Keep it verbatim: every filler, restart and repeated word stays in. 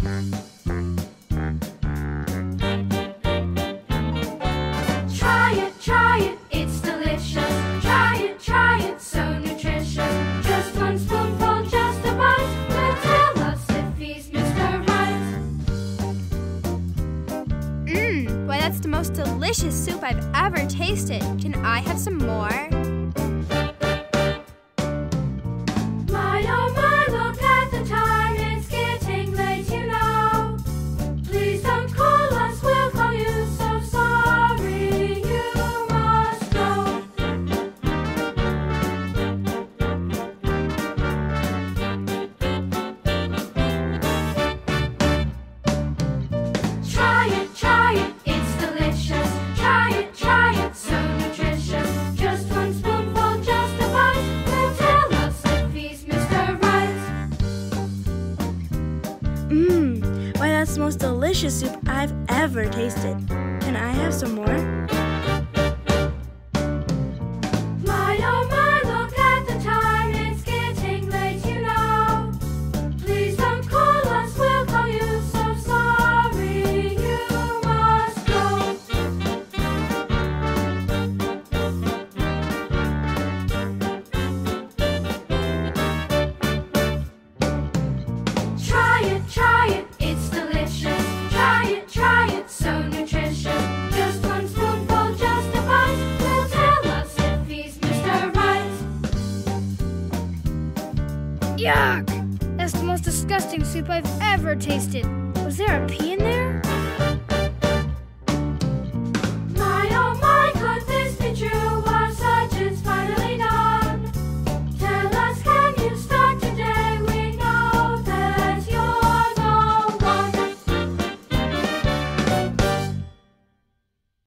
Try it, try it, it's delicious. Try it, try it, so nutritious. Just one spoonful, just a bite. Will tell us if he's Mister Right. Mmm, why that's the most delicious soup I've ever tasted. Can I have some more? My oh my, look at the time, it's getting late, you know. Please don't call us, we'll call you, so sorry, you must go. Try it, try it, it's delicious. Try it, try it, so nutritious. Just one spoonful, just a bite. Will tell us if he's Mister Right. Mmm, why that's the most delicious soup I've ever tasted. Can I have some more? My oh my, look at the time, it's getting late, you know. Please don't call us, we'll call you, so sorry, you must go. Try it, try it, it's delicious. Try it, try it, so nutritious. Just one spoonful, just a bite. Will tell us if he's Mister Right. Yuck! That's the most disgusting soup I've ever tasted. Was there a pea in there?